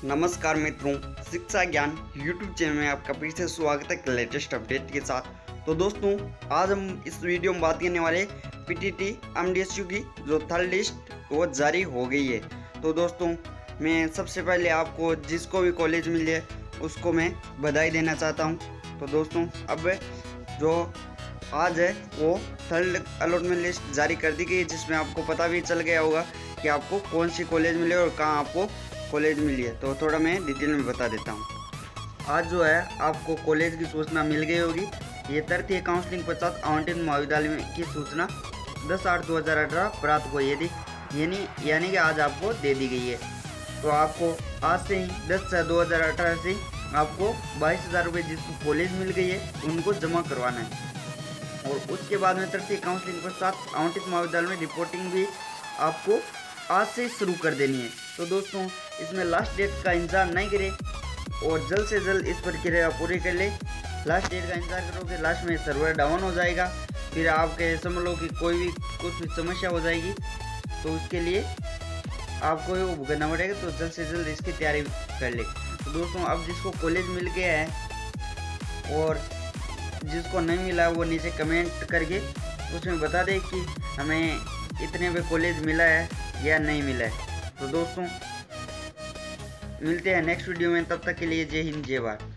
नमस्कार मित्रों, शिक्षा ज्ञान यूट्यूब चैनल में आपका फिर से स्वागत है लेटेस्ट अपडेट के साथ। तो दोस्तों, आज हम इस वीडियो में बात करने वाले PTET MDSU की जो थर्ड लिस्ट वो जारी हो गई है। तो दोस्तों, मैं सबसे पहले आपको जिसको भी कॉलेज मिल जाए उसको मैं बधाई देना चाहता हूँ। तो दोस्तों, अब जो आज है वो थर्ड अलॉटमेंट लिस्ट जारी कर दी गई है, जिसमें आपको पता भी चल गया होगा कि आपको कौन सी कॉलेज मिले और कहाँ आपको कॉलेज मिली है। तो थोड़ा मैं डिटेल में बता देता हूँ। आज जो है आपको कॉलेज की सूचना मिल गई होगी। ये तृतीय counsellingptet आवंटित महाविद्यालय की सूचना 10/8/2018 प्राप्त हुई है, यानी कि आज आपको दे दी गई है। तो आपको आज से ही 10/6/2018 से आपको 22,000 रुपये जिसको कॉलेज मिल गई है उनको जमा करवाना है। और उसके बाद में तृतीय counsellingptet आवंटित महाविद्यालय में रिपोर्टिंग भी आपको आज से शुरू कर देनी है। तो दोस्तों, इसमें लास्ट डेट का इंतजार नहीं करें और जल्द से जल्द इस प्रक्रिया पूरी कर ले। लास्ट डेट का इंतजार करोगे, लास्ट में सर्वर डाउन हो जाएगा, फिर आपके समझ लो कि कोई भी कुछ भी समस्या हो जाएगी। तो उसके लिए आपको वो भुगतना पड़ेगा। तो जल्द से जल्द इसकी तैयारी कर ले। तो दोस्तों, अब जिसको कॉलेज मिल गया है और जिसको नहीं मिला वो नीचे कमेंट करके उसमें बता दे कि हमें इतने पे कॉलेज मिला है या नहीं मिला है। तो दोस्तों, मिलते हैं नेक्स्ट वीडियो में, तब तक के लिए जय हिंद जय भारत।